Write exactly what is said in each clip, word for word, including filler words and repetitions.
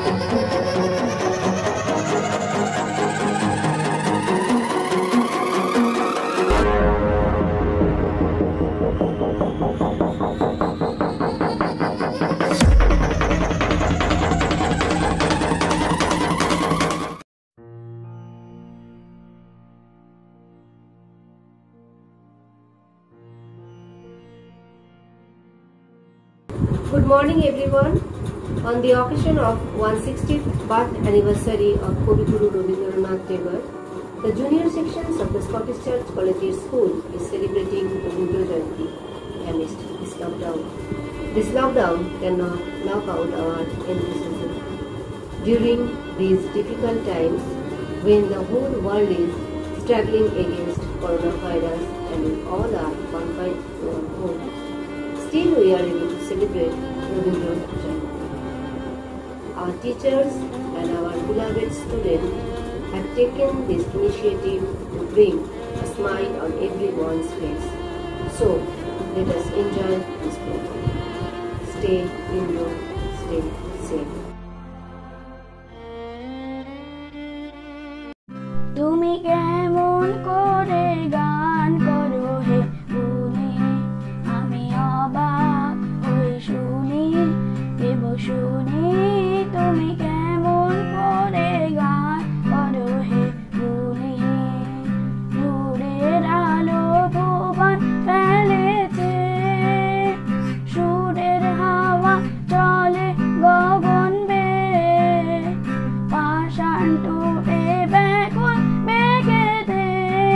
Good morning everyone. On the occasion of one hundred sixtieth birth anniversary of Kaviguru Rabindranath Tagore, the junior sections of the Scottish Church Collegiate School is celebrating Rabindra Jayanti amidst this lockdown. This lockdown cannot knock out our enthusiasm. During these difficult times, when the whole world is struggling against coronavirus and we all are confined to our home, still we are able to celebrate Rabindra Jayanti. Our teachers and our beloved students have taken this initiative to bring a smile on everyone's face. So, let us enjoy this program. Stay indoors, stay safe. তুমি কেমন করে গান করো হে গুণী, আমি অবাক হয়ে শুনি দেব শুনি। তুমি কেমন করে গান করো হে গুণী, নূরের আলো ভুবন ফেলেছে, সুরের হাওয়া চলে গগন বেয়ে, পাষাণ টুটে ব্যাকুল বেগেতে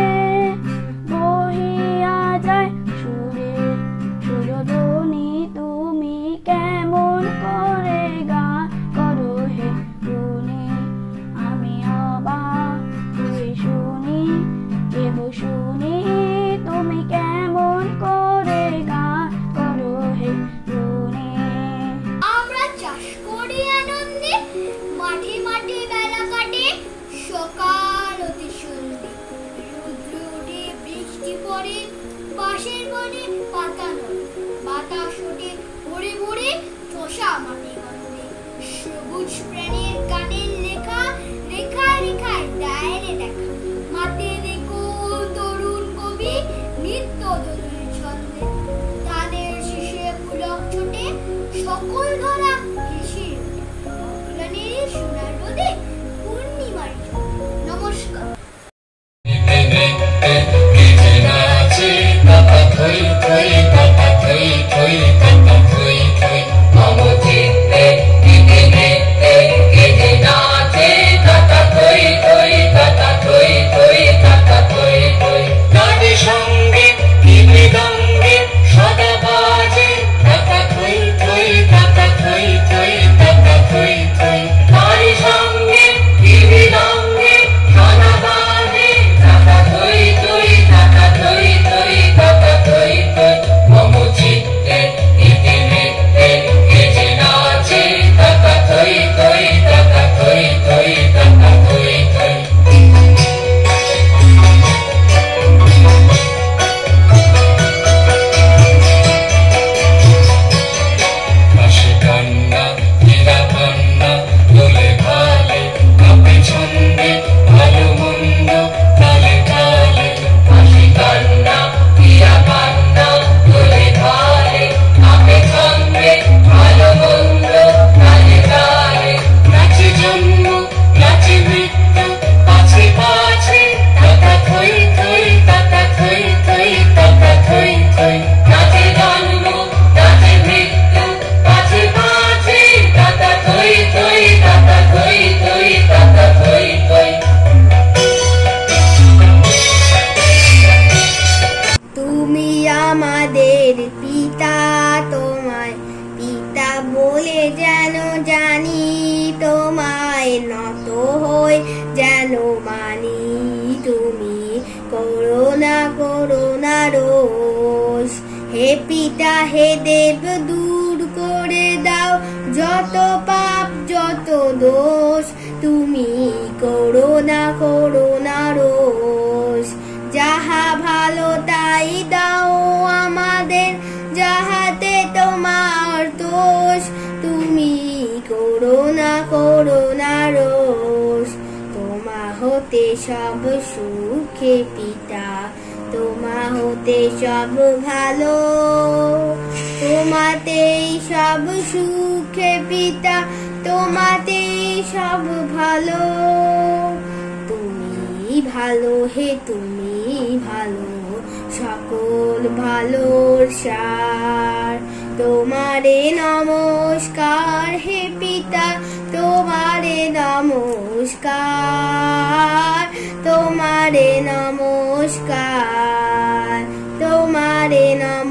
বহিয়া যায় সুরের সুরধ্বনি। তুমি কেমন করে গান করো হে গুণী, আমি অবাক হয়ে শুনি দেব শুনি। তুমি কেমন করে গান করো হে গুণী। আমরা চাষ করি আনন্দে, মাঠে মাঠে বেলা কাটে, সকাল অতি সন্ধে, রুদ্র উঠে বৃষ্টি পড়ে, বাঁশের বনে পাতা নড়ে, বাতাস ওঠে ভরে ভরে, চষা মাটি গন্ধে, সবুজ প্রাণীর গানের লেখা, রেখায় রেখায় দেয় রে দেখা, মাতে দেখো তরুণ কবি নিত্য দোলের ছন্দে, তাদের শেষে পুলক ছোটে, সকল ধরা হেসে ওঠে, অগ্লানের সোনার রোদে পূর্ণিমার চোখে। নমস্কার। আমাদের পিতা, তোমায় পিতা বলে যেন জানি, তোমায় নত হই যেন মানি। তুমি করোনা করোনা রোষ, হে পিতা হে দেব দূর করে দাও যত পাপ যত দোষ। তুমি করোনা করোনা রোষ, যাহা ভালো তাই দাও আমাদের, যাহাতে তোমার দোষ। তুমি করোনা করুণা রোষ, তোমা হতে সব সুখে পিতা, তোমা হতে সব ভালো, তোমাতেই সব সুখে পিতা, তোমাতেই সব ভালো। তুমি ভালো হে তুমি ভালো, সকল ভালোর সার, তোমারে নমস্কার হে পিতা, তোমারে নমস্কার, তোমারে নমস্কার, তোমারে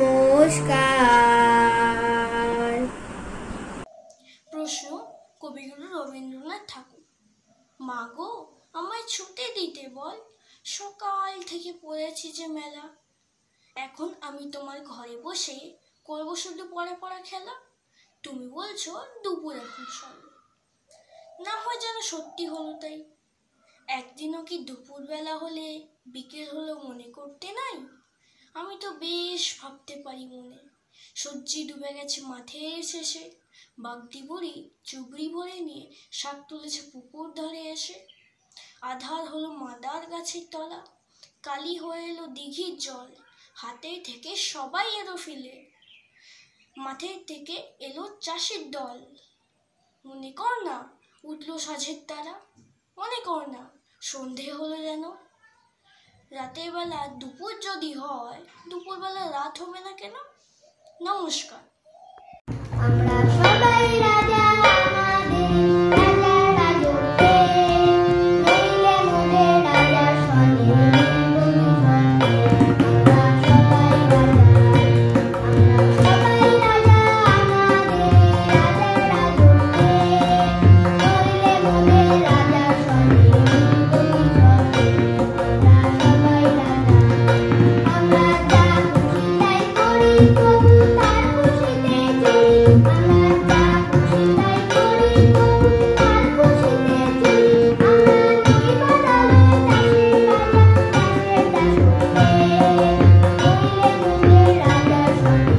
নমস্কার। প্রশ্ন কবিগুরু রবীন্দ্রনাথ ঠাকুর। মা গো, আমায় ছুটি দিতে বল, সকাল থেকে পড়েছি যে মেলা, এখন আমি তোমার ঘরে বসে করবো শুধু পড়া পড়া খেলা। তুমি বলছো দুপুর এখন সবে, না হয় যেন সত্যি হলো তাই। একদিনও কি দুপুরবেলা হলে বিকেল হলো মনে করতে নাই? আমি তো বেশ ভাবতে পারি মনে, সবজি ডুবে গেছে মাঠের শেষে, বাগদি বুড়ি চুবড়ি ভরে নিয়ে শাক তুলেছে পুকুর ধারে এসে। আধার হলো মাদার গাছের তলা, কালি হয়ে এলো দিঘির জল, হাতে থেকে সবাই এলো ফিলে, মাঠের থেকে এলো চাষের দল। মনে কর না উঠলো সাঝের তারা, মনে কর না সন্ধে হলো যেন। রাতের বেলা দুপুর যদি হয়, দুপুরবেলা রাত হবে না কেন? নমস্কার। আমরা সবাই রাজা, আমাদের রাজা রাজত্বে, নইলে মোদের রাজা সনে আমরা সবাই রাজা, আমরা সবাই রাজা, আমাদের রাজা রাজত্বে, নইলে মোদের রাজা সনে আমরা সবাই রাজা। আমরা যা খুশি তাই করি, তবু তার খুশিতে চলি, আমরা যা খুশি তাই করি, তবু তার খুশিতে চলি। আমরা নই বদলে দাসের রাজা, দাসের দাসত্বে, নইলে মোদের রাজা সনে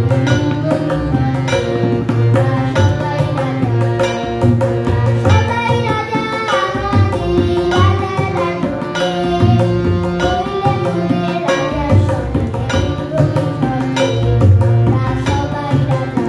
আমরা সবাই রাজা, আমরা সবাই রাজা, আমাদের রাজা রাজত্বে, নইলে মোদের রাজা সনে আমরা সবাই রাজা।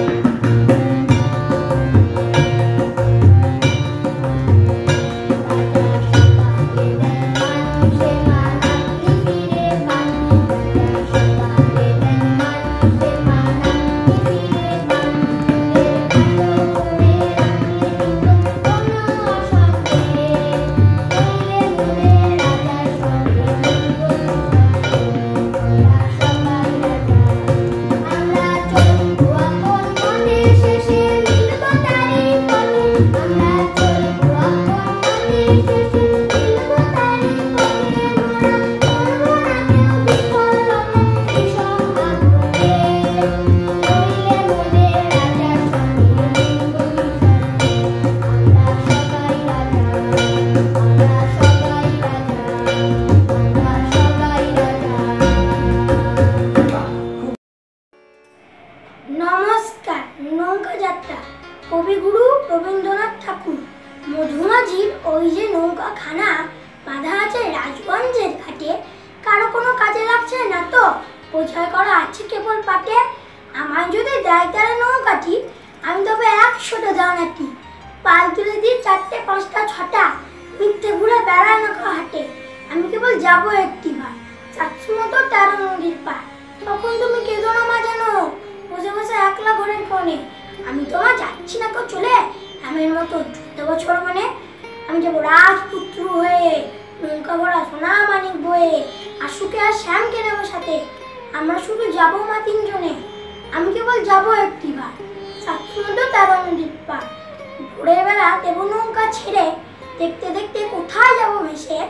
নমস্কার। নৌকা যাত্রা কবিগুরু রবীন্দ্রনাথ ঠাকুর। মধুমাঝির ওই যে নৌকাখানা বাঁধা আছে রাজগঞ্জের ঘাটে, কারো কোনো কাজে লাগছে না তো, বোঝাই করা আছে কেবল পাটে। আমার যদি দেয় তারা নৌকাটি, আমি তবে একশোটা দানাটি, পাল তুলে দিই চারটে পাঁচটা ছটা, মিথ্যে ঘুরে বেড়ায় নৌকা হাটে। আমি কেবল যাবো একটি বার, চাচ্ছি মতো তেরো নদীর পার। তখন তুমি কেঁদো না মা জানো, বসে বসে একলা ঘরের কোণে। আমি তোমার যাচ্ছি না কেউ চলে, আমের মতো চোদ্দ বছর মানে। আমি যাবো রাজপুত্র হয়ে, নৌকা ভরা সোনা মানিক বয়ে, আশুকে আর শ্যামকে নেবো সাথে, আমরা শুধু যাবো মা তিনজনে। আমি কেবল যাবো একটি বার, চাচ্ছি মতো তেরো নদীর পার। ভোরের বেলা দেবো নৌকা ছেড়ে, দেখতে দেখতে কোথায় যাবো ভেসে।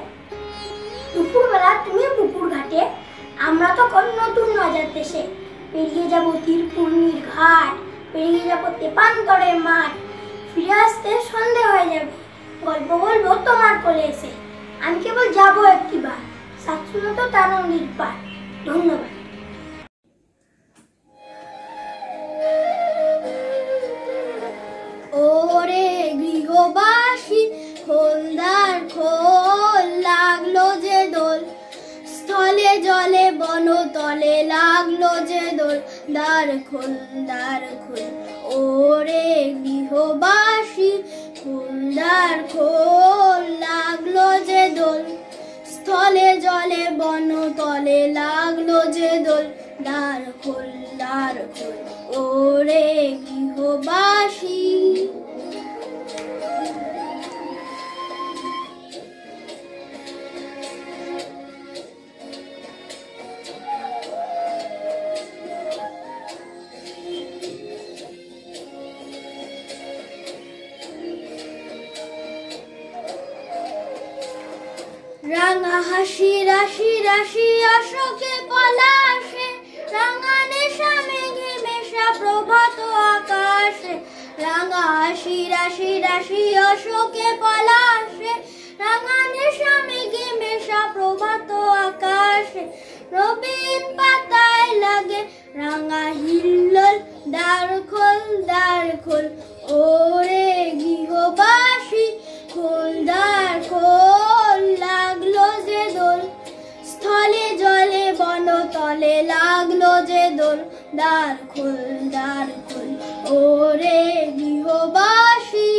দুপুরবেলা তুমি পুকুর ঘাটে, আমরা তখন নতুন রাজার দেশে। পেরিয়ে যাব তীরপূর্ণির ঘাট, পেরিয়ে যাব তেপান্তরের মাঠ, ফিরে আসতে সন্ধে হয়ে যাবে, গল্প বলবো তোমার কোলে এসে। আমি কেবল যাবো একটি বার, সাতশো তেরো নদীর পার। ধন্যবাদ। ওরে গৃহ দ্বার খোল দ্বার খোল ওরে গৃহবাসী খোল দ্বার খোল লাগলো যে দোল স্থলে জলে বন তলে লাগলো যে দোল দ্বার খোল দ্বার খোল ওরে গৃহবাসী। রাঙা হাসি রাশি রাশি অশোকে পলাশে রাঙা নেশা মেঘে মেশা প্রভাত আকাশে রাঙা হাসি রাশি রাশি অশোকে পলাশে রাঙা নেশা মেঘে মেশা প্রভাত আকাশে রবিন পাতায় লাগে রাঙা হিল্লোল দ্বার খোল দ্বার খোল ওরে গৃহবাসী খোল দ্বার খোল লাগলো যে দোল স্থলে জলে বন তলে লাগলো যে দোল দ্বার খোল দ্বার খোল ওরে গৃহবাসী।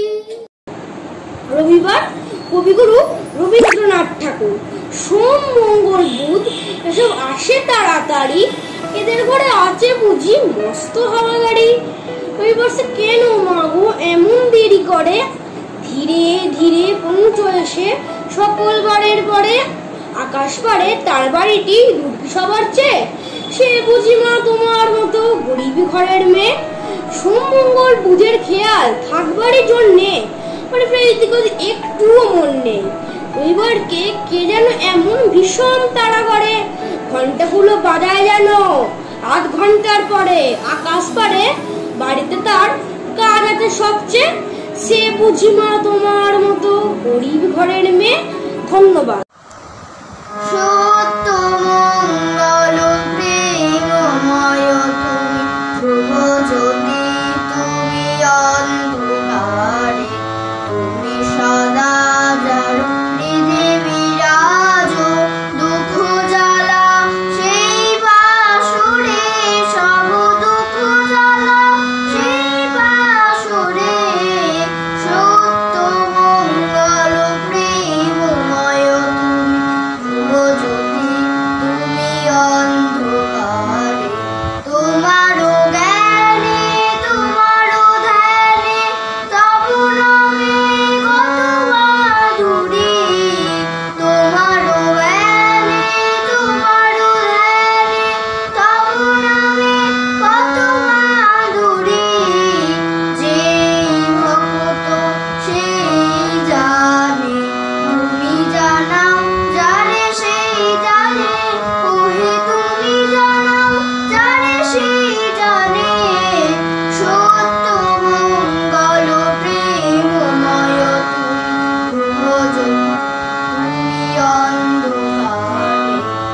রবিবার কবিগুরু রবীন্দ্রনাথ ঠাকুর। সোম মঙ্গল বুধ এসব আসে তাড়াতাড়ি এদের ঘরে আছে বুঝি মস্ত হাওয়া গাড়ি। রবিবার সে কেন মাগো এমন দেরি করে ধীরে ধীরে পৌঁছো এসে সকল বারের পরে আকাশ পারে তার বাড়িটি দুর্গি সবার চেয়ে সে বুঝি মা তোমার মতো গরিব ঘরের মেয়ে। সোম মঙ্গল বুধের খেয়াল থাকবারই জন্যে মানে একটুও মন নেই। রবিবারকে কে যেন এমন ভীষণ তাড়া করে ঘন্টাগুলো বাজায় যেন আধ ঘন্টার পরে আকাশ পারে বাড়িতে তার কাজ আছে সবচেয়ে সে বুঝি মা তোমার মতো গরিব ঘরের মেয়ে। ধন্যবাদ। সত্য মঙ্গল প্রেমময় তুমি ধ্রুবজ্যোতি তুমি অন্ধকারে তুমি সদা যারু হৃদে বিরাজ দুঃখ জ্বালা সেই বাসুরে সব দুঃখ জ্বালা সেই বাসুরে সত্য মঙ্গল প্রেমময় তুমি ধ্রুবজ্যোতি তুমি অন্ধকারে তোমারও জ্ঞানে তোমারও ধ্যানে তবু নামে কত মাধুরী তোমারও জ্ঞানে তোমারও ধ্যানে তবু নামে কত মাধুরী যেই ভক্ত সেই জানে তুমি জানাও জানে সেই জানে ওহে তুমি জানাও জানে সেই জানে সত্য মঙ্গল প্রেমময় তুমি ধ্রুবজ্যোতি তুমি অন্ধকারে।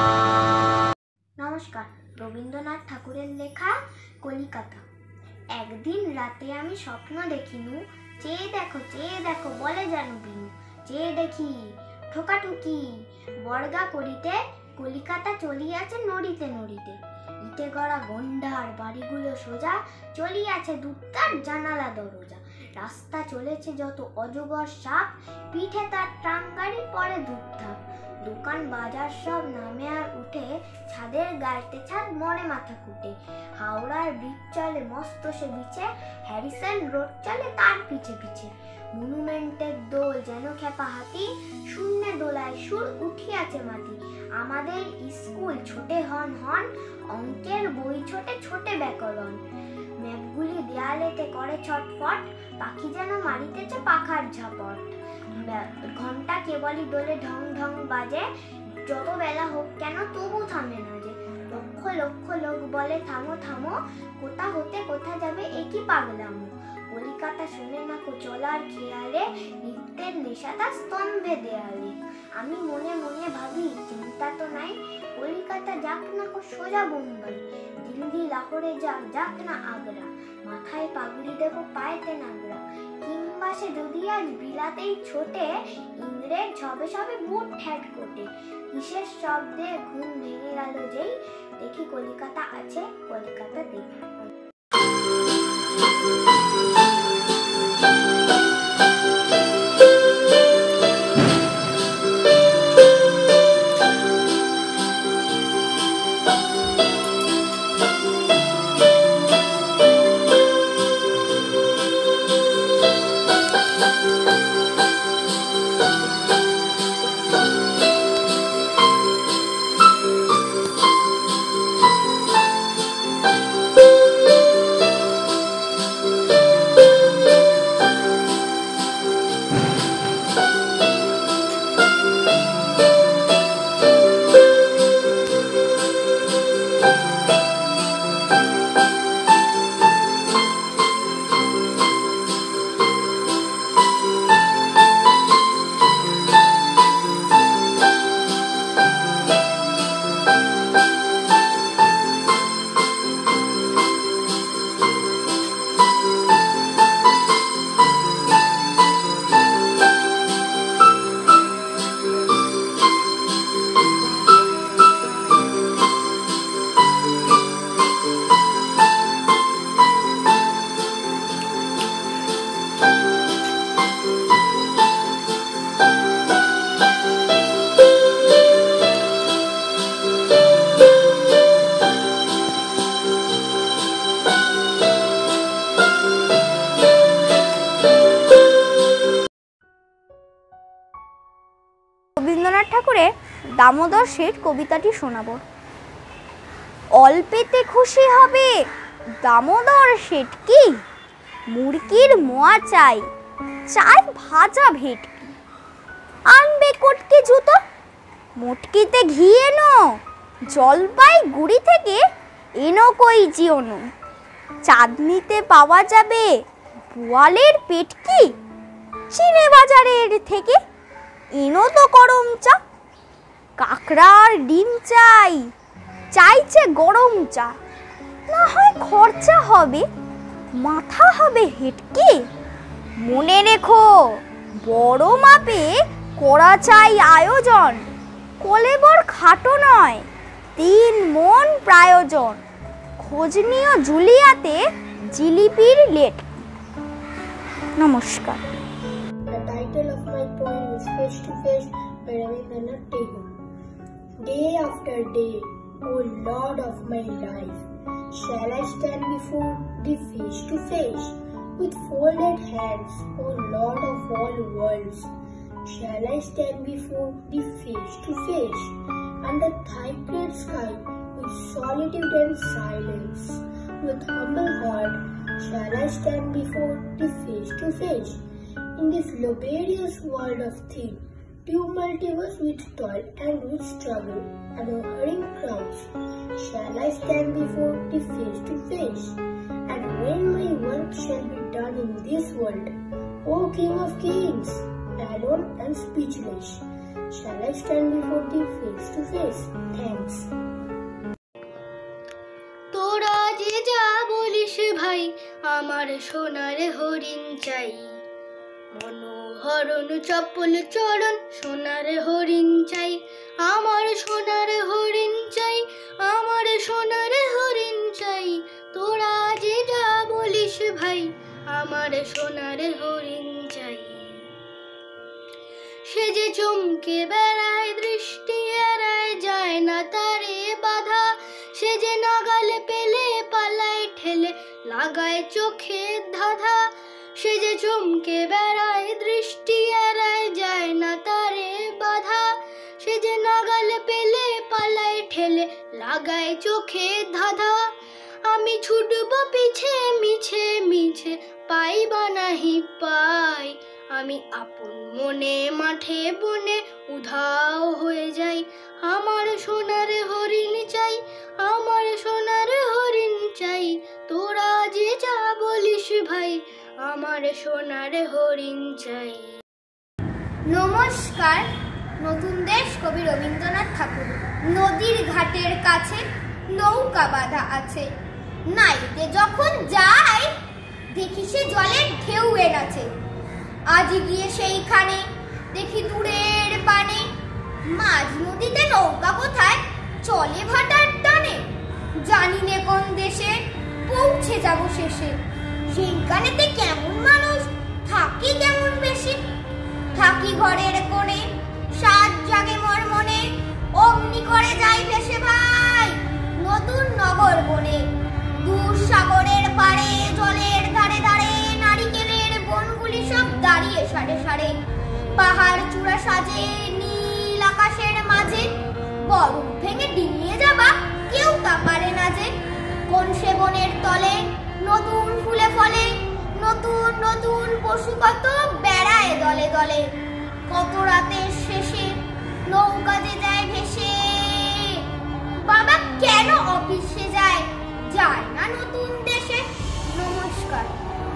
নমস্কার। রবীন্দ্রনাথ ঠাকুরের লেখা কলিকাতা। একদিন রাতে আমি স্বপ্ন দেখিনু চেয়ে দেখো চেয়ে দেখো বলে যেন বিনু চেয়ে দেখি ঠোকাঠুকি বর্গা করিতে কলিকাতা চলিয়াছে নড়িতে নড়িতে ইটে গড়া গন্ডার বাড়িগুলো সোজা চলিয়াছে দুটার জানালা দরজা রাস্তা চলেছে যত অজগর সাপ পিঠে তার ট্রাম গাড়ি পরে ধূপধাপ দোকান বাজার সব নামে আর উঠে ছাদের গাড়িতে ছাদ মরে মাথা কুটে হাওড়ার ব্রিজ চলে মস্ত সে বিচে হ্যারিসন রোড চলে তার পিছে পিছে মনুমেন্টের দোল যেন খেপা হাতি শূন্যে দোলায় সুর উঠিয়াছে মাটি আমাদের স্কুল ছোটে হন হন অঙ্কের বই ছোটে ছোটে ব্যাকরণ ম্যাপগুলি দেয়ালেতে করে ছটফট পাখি যেন মারিতেছে পাখার ঝাপট ঘন্টা কেবলই দোলে ঢং ঢং বাজে যত বেলা হোক কেন তবু থামে না যে লক্ষ লক্ষ লোক বলে থামো থামো কোথা হতে কোথা যাবে একই পাগলামো কলিকাতা শুনে না কো চলার খেয়ালে নৃত্যের নেশাটা স্তম্ভে দেয়ালে আমি মনে মনে ভাবি চিন্তা তো নাই কলিকাতা যাক না কো সোজা বোম্বাই দিল্লি লাহোরে যাক যাক না আগ্রা মাথায় পাগড়ি দেবো পায়েতে নাগরা কিংবা সে যদি আজ বিলাতেই ছোটে, ইন্দ্রের ঝবে সবে বুট ঠ্যাট কোটে। কিসের শব্দে ঘুম ভেঙে গেল যেই, দেখি কলিকাতা আছে কলিকাতাতেই। রবীন্দ্রনাথ ঠাকুরের দামোদর শেঠ কবিতাটি শোনাব। অল্পেতে খুশি হবে দামোদর শেঠ কি, মুরগির মোয়া চাই চাই ভাজা ভেটকি। আনবে কটকি জুতো মোটকিতে ঘি এনো, জলপাই গুড়ি থেকে এনো কই জিওনো। চাঁদনিতে পাওয়া যাবে বোয়ালের পেটকি, চিনে বাজারের থেকে এনো তো গরম চা। কাঁকড়ার ডিম চাই চাইছে গরম চা, না হয় খরচা হবে মাথা হবে হেটকি। মনে রেখো বড় মাপে করা চাই আয়োজন, কলেবর খাটো নয় তিন মন প্রায়োজন। খোঁজ নিও জুলিয়াতে জিলিপির লেট। নমস্কার। The title of my poem is Face to Face by Rabindranath Tagore. Day after day, O Lord of my life, shall I stand before thee face to face? With folded hands, O Lord of all worlds, shall I stand before thee face to face? Under thy great sky, with solitude and silence, with humble heart, shall I stand before thee face to face? In this laborious world of things, tumultuous with toil and with struggle, among hurrying crowds, shall I stand before thee face to face? And when my work shall be done in this world, O King of Kings, alone and speechless, shall I stand before thee face to face? Thanks. তোরা যে যা বলিস ভাই, আমার সোনার হরিণ চাই। মনোহরণ চপল চরণ সোনার হরিণ চাই, আমার সোনার হরিণ চাই, আমার সোনার হরিণ চাই। তোরা যে যা বলিস ভাই, আমার সোনার হরিণ চাই। সে যে চমকে বেড়ায় দৃষ্টি এড়ায় যায় না তারে বাধা, সে যে নাগাল পেলে পালায় ঠেলে লাগায় চোখে ধাঁধা। সে যে চমকে বেড়ায় দৃষ্টি এড়ায় যায় না তারে বাধা, সে যে নাগাল পেলে পালায় ঠেলে লাগায় চোখে ধাঁধা। আমি ছুটব পিছে মিছে মিছে পাইবা নাহি পাই, আমি আপন মনে মাঠে বনে উধাও হয়ে যাই। আমার সোনার হরিণ চাই, আমার সোনার হরিণ চাই। তোরা যে যা বলিস ভাই, আমার সোনার হরিণ চাই। নমস্কার। নতুন দেশ কবি রবীন্দ্রনাথ ঠাকুর। নদীর ঘাটের কাছে নৌকা বাঁধা আছে, নাইতে যখন যাই দেখি সে জলের ঢেউ এনাছে। আজ গিয়ে সেইখানে দেখি দূরের পানে মাঝ নদীতে নৌকা কোথায় চলে ভাটার টানে। জানি নে কোন দেশে পৌঁছে যাব শেষে, সেইখানেতে কেমন মানুষ থাকি কেমন বেশি। থাকি ঘরের কোণে সাত জাগে মোর মনে, অমনি করে যাই ভেসে ভাই নতুন নগর বনে। দূর সাগরের পাড়ে জলের ধারে ধারে নারিকেলের বনগুলি সব দাঁড়িয়ে সারে সারে। পাহাড় চূড়া সাজে নীল আকাশের মাঝে, বরফ ভেঙে ডিঙিয়ে যাবা কেউ তা পারে না যে। কোন সে বনের তলে নতুন ফুলে ফলে, নতুন নতুন পশু কত বেড়ায় দলে দলে। কত রাতের শেষে নৌকা যে যায় ভেসে, বাবা কেন অফিসে যায় যায় না নতুন দেশে। নমস্কার।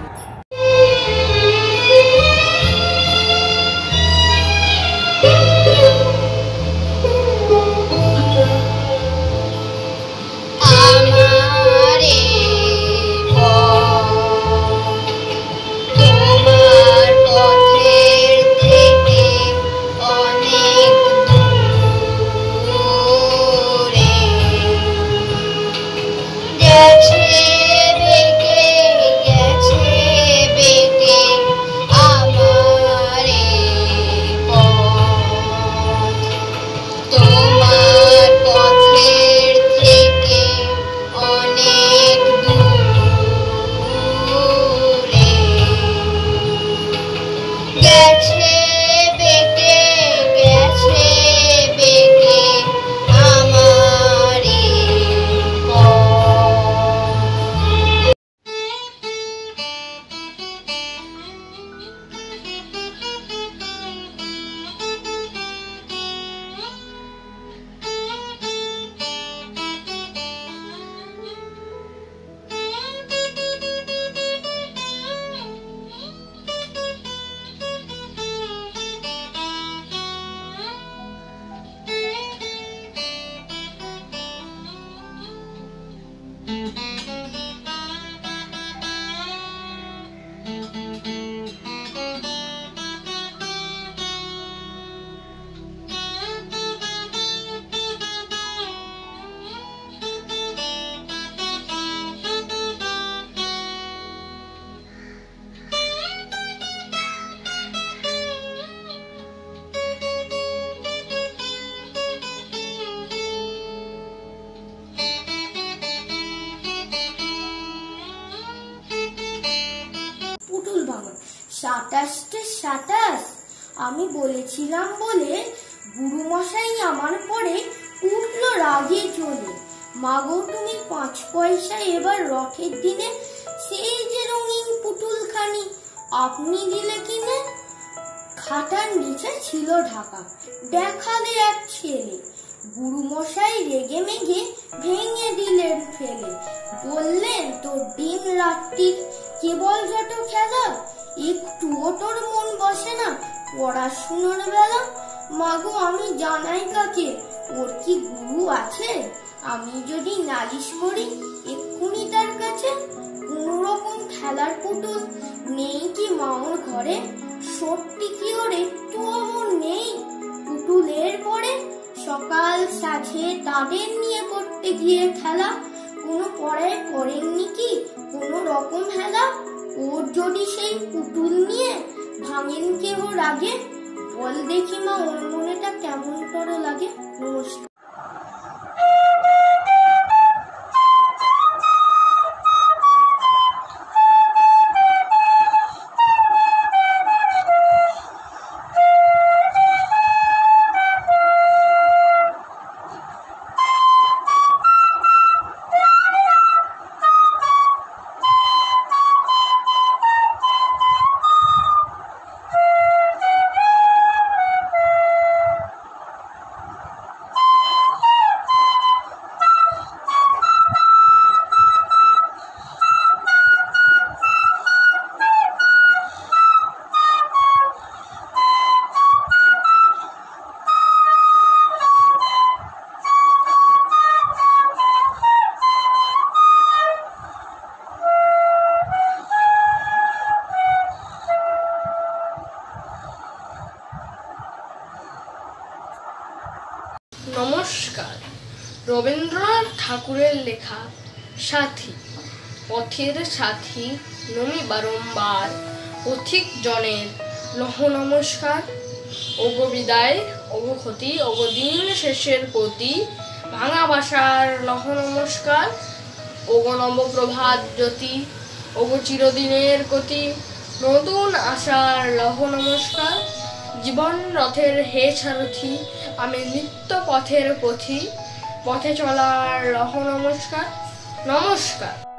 সাতাশটে সাতাশ আমি বলেছিলাম বলে গুরু মশাই আমার পরে উঠলো রাগে চলে। মাগো তুমি পাঁচ পয়সা এবার রথের দিনে সেই যে রঙিন পুতুল খানি আপনি দিলে কিনে। খাটার নিচে ছিল ঢাকা, দেখালে এক ছেলে, গুরু মশাই রেগে মেগে ভেঙে দিলেন ফেলে। বললেন তোর দিন রাত্রির কেবল যত খেলা, একটুও তোর মন বসে না পড়াশুনোর বেলা। মাগো আমি জানাই কাকে, ওর কি গুরু আছে? আমি যদি নালিশ করি এক্ষুনি তার কাছে। কোন রকম খেলার পুতুল নেই কি মাওর ঘরে? সত্যি কি ওর একটু অমর নেই পুতুলের পরে? সকাল সাঝে তাদের নিয়ে করতে গিয়ে খেলা, কোনো পড়ায় করেননি কি কোনো রকম হেলা? ওর যদি সেই পুতুল নিয়ে ভাঙেন কেহ রাগে, বল দেখি মা ওর মনেটা কেমন তোর লাগে। নমস্কার। নমস্কার। রবীন্দ্রনাথ ঠাকুরের লেখা সাথী, পথের সাথী নমি বারংবার, পথিক জনের লহ নমস্কার। ওগো বিদায়, ওগো ক্ষতি, ওগো দিন শেষের প্রতি, ভাঙা বাসার লহ নমস্কার। ওগো নবপ্রভাত জ্যোতি, ওগো চিরদিনের গতি, নতুন আশার লহ নমস্কার। জীবন রথের হে সারথি, আমি নিত্য পথের পথি, পথে চলার লহ নমস্কার। নমস্কার।